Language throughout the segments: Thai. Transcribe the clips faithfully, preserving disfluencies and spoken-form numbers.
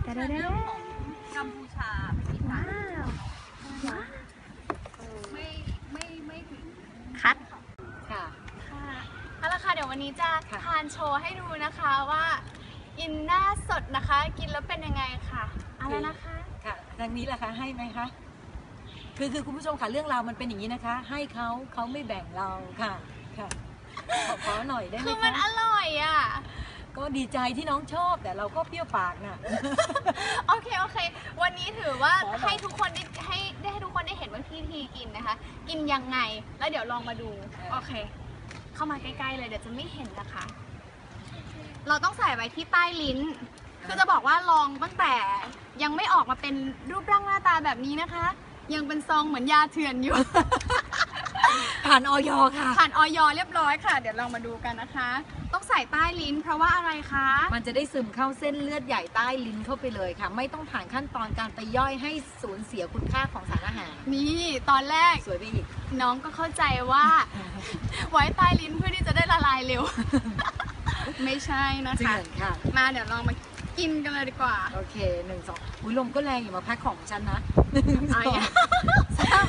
แต่เรื่องของกัมพูชาว้าวว้าวไม่ไม่ไม่ถึงคัดค่ะค่ะเอาละค่ะเดี๋ยววันนี้จะทานโชว์ให้ดูนะคะว่าอินหน้าสดนะคะกินแล้วเป็นยังไงค่ะอะไรนะคะค่ะทางนี้ล่ะคะให้ไหมคะคือคือคุณผู้ชมค่ะเรื่องราวมันเป็นอย่างนี้นะคะให้เขาเขาไม่แบ่งเราค่ะค่ะขอขอหน่อยได้ไหมคะคือมันอร่อยอ่ะก็ดีใจที่น้องชอบแต่เราก็เปรี้ยวปากน่ะโอเคโอเควันนี้ถือว่าให้ทุกคนได้ให้ได้ให้ทุกคนได้เห็นว่าพี่ทีกินนะคะกินยังไงแล้วเดี๋ยวลองมาดูโอเคเข้ามาใกล้ๆเลยเดี๋ยวจะไม่เห็นนะคะเราต้องใส่ไว้ที่ใต้ลิ้นคือจะบอกว่าลองตั้งแต่ยังไม่ออกมาเป็นรูปร่างหน้าตาแบบนี้นะคะยังเป็นซองเหมือนยาเถื่อนอยู่ผ่านออยค่ะผ่านออยเรียบร้อยค่ะเดี๋ยวลองมาดูกันนะคะต้องใส่ใต้ลิ้นเพราะว่าอะไรคะมันจะได้ซึมเข้าเส้นเลือดใหญ่ใต้ลิ้นเข้าไปเลยค่ะไม่ต้องผ่านขั้นตอนการไปย่อยให้สูญเสียคุณค่าของสารอาหารนี่ตอนแรกสวยไปอีกน้องก็เข้าใจว่า ไว้ใต้ลิ้นเพื่อที่จะได้ละลายเร็ว ไม่ใช่นะคะมาเดี๋ยวลองมากินกันเลยดีกว่าโอเคหนึ่งสองอุ้ยลมก็แรงอยู่มาแพ็คของฉันนะหนึ่งสองสาม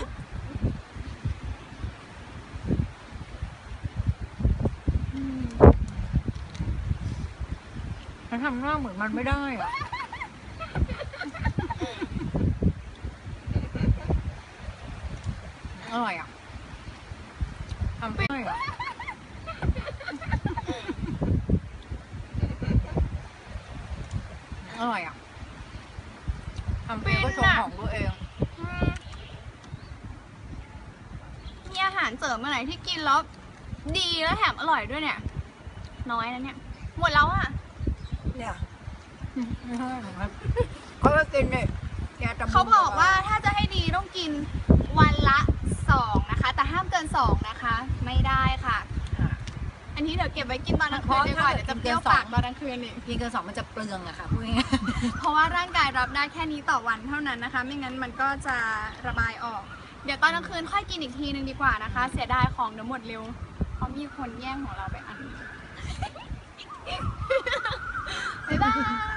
มันทำหน้าเหมือนมันไม่ได้อะอร่อยอ่ะทำไม่ได้อ่ะอร่อยอ่ะทำเองก็ชมของตัวเองมีอาหารเสริมอะไรที่กินแล้วดีแล้วแถมอร่อยด้วยเนี่ยน้อยนะเนี่ยหมดแล้วอ่ะเนี่ยไม่ใช่หรอครับเขาก็กินเนี่ยเขาบอกว่าถ้าจะให้ดีต้องกินวันละสองนะคะแต่ห้ามเกินสองนะคะไม่ได้ค่ะอันนี้เดี๋ยวเก็บไว้กินตอนกลางคืนดีกว่าเดี๋ยวจะเปรี้ยวปากตอนกลางคืนอีกกินเกินสองมันจะเปลืองอะค่ะพูดง่ายเพราะว่าร่างกายรับได้แค่นี้ต่อวันเท่านั้นนะคะไม่งั้นมันก็จะระบายออกเดี๋ยวตอนกลางคืนค่อยกินอีกทีนึงดีกว่านะคะเสียดายของเดี๋ยวหมดเร็วเพราะมีคนแย่งของเราไปอันนึงบ๊ายบาย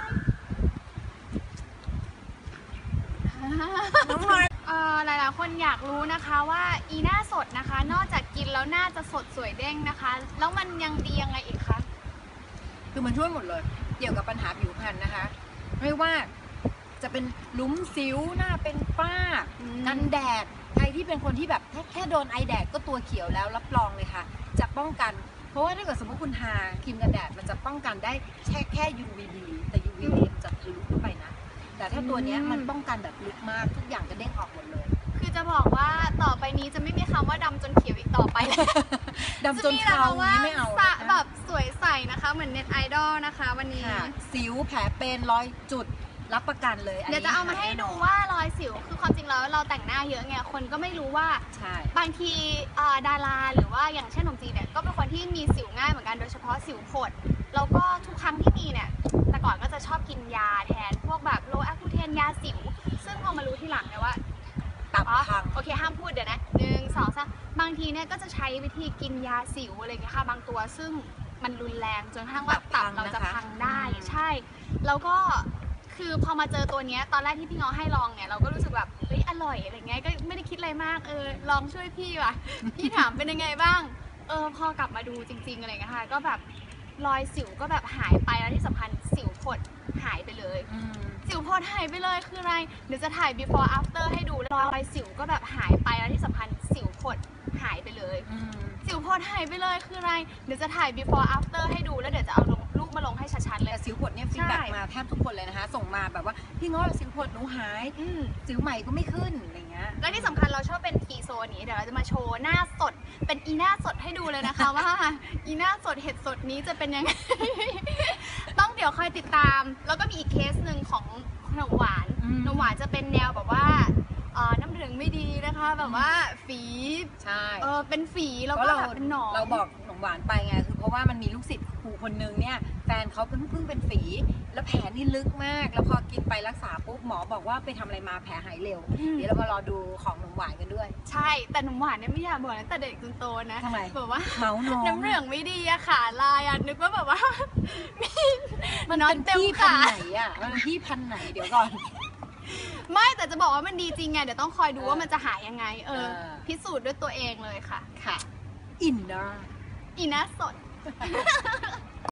น้องน้อยเอ่อหลายๆคนอยากรู้นะคะว่าอีหน้าสดนะคะนอกจากกินแล้วหน้าจะสดสวยเด้งนะคะแล้วมันยังดียังไงอีกคะคือมันช่วยหมดเลยเกี่ยวกับปัญหาผิวพรรณนะคะไม่ว่าจะเป็นหลุมสิวหน้าเป็นฝ้ากันแดดใครที่เป็นคนที่แบบแค่แค่โดนไอแดดก็ตัวเขียวแล้วรับรองเลยค่ะจะป้องกันเพราะว่าถ้าเกิดสมมติคุณทาครีมกันแดดมันจะป้องกันได้แค่แค่ ยู วี ดี แต่ ยู วี ดี มันจะทะลุเข้าไปนะแต่ถ้าตัวนี้มันป้องกันแบบลึกมากทุกอย่างจะเด้งออกหมดเลยคือจะบอกว่าต่อไปนี้จะไม่มีคำว่าดำจนเขียวอีกต่อไปแล้วดำจนเทานี้ไม่เอาแบบสวยใสนะคะเหมือนเน็ตไอดอลนะคะวันนี้สิวแผลเป็นรอยจุดรับประกันเลยเดี๋ยวจะเอามาให้ดูว่ารอยสิวคือความจริงแล้วเราแต่งหน้าเยอะไงคนก็ไม่รู้ว่าบางทีดาราหรือว่าอย่างเช่นหนุ่มจีเนี่ยก็เป็นคนที่มีสิวง่ายเหมือนกันโดยเฉพาะสิวผดแล้วก็ทุกครั้งที่มีเนี่ยแต่ก่อนก็จะชอบกินยาแทนพวกแบบโลแอคูเทนยาสิวซึ่งพอมารู้ทีหลังเนี่ยว่าตับพังโอเคห้ามพูดเดี๋ยวนะหนึ่งสองสามบางทีเนี่ยก็จะใช้วิธีกินยาสิวอะไรอย่างเงี้ยค่ะบางตัวซึ่งมันรุนแรงจนกระทั่งว่าตับเราจะพังได้ใช่แล้วก็คือพอมาเจอตัวเนี้ยตอนแรกที่พี่ง้อให้ลองเนี่ยเราก็รู้สึกแบบเฮ้ยอร่อยอะไรเงี้ยก็ไม่ได้คิดอะไรมากเออลองช่วยพี่ว่ะพี่ถามเป็นยังไงบ้างเออพอกลับมาดูจริงๆอะไรเงี้ยค่ะก็แบบรอยสิวก็แบบหายไปแล้วที่สำคัญสิวผดหายไปเลยสิวผดหายไปเลยคืออะไรเดี๋ยวจะถ่าย before after ให้ดูรอยสิวก็แบบหายไปแล้วที่สำคัญสิวผดหายไปเลยสิวผดหายไปเลยคืออะไรเดี๋ยวจะถ่าย before after ให้ดูแล้วเดี๋ยวจะเอาลงรูปมาลงให้ชัดๆเลยสิวผดเนี่ยฟีดแบ็กมาแทบทุกคนเลยนะคะส่งมาแบบว่าพี่ง้อสิวผดหนูหายสิวใหม่ก็ไม่ขึ้นอะไรเงี้ยและที่สำคัญเราชอบเป็นทีโซนนี้เดี๋ยวเราจะมาโชว์หน้าสดเป็นอีหน้าสดให้ดูเลยนะคะว่าอีหน้าสดเห็ดสดนี้จะเป็นยังไงต้องเดี๋ยวคอยติดตามแล้วก็มีอีกเคสหนึ่งของขนมหวานขนมหวานจะเป็นแนวแบบว่าน้ำเหลืองไม่ดีนะคะแบบว่าฝีใช่เออเป็นฝีแล้วก็แบบเป็นหนองเราบอกขนมหวานไปไงคือเพราะว่ามันมีลูกศิษย์ครูคนนึงเนี่ยแฟนเขาเพิ่งเพิ่งเป็นฝีแล้วแผลนี่ลึกมากแล้วพอกินไปรักษาปุ๊บหมอบอกว่าไปทำอะไรมาแผลหายเร็วอืมเดี๋ยวเรามารอดูของนมหวานกันด้วยใช่แต่หนุ่มหวานเนี่ยไม่อยากบอกนะแต่เด็กจนโตนะทำไมแบบว่าเมาส์น้องน้ำเหลืองไม่ดีอะขาลายอะนึกว่าแบบว่า มีมันน็อตเป็นเต็มที่พันขาธุ์ไหนอ่ะมันเป็นที่พันธุ์ไหนเดี๋ยวก่อนไม่แต่จะบอกว่ามันดีจริงไงเดี๋ยวต้องคอยดูเออว่ามันจะหายยังไง เออเออพิสูจน์ด้วยตัวเองเลยค่ะค่ะอินเนอร์อีน่าสด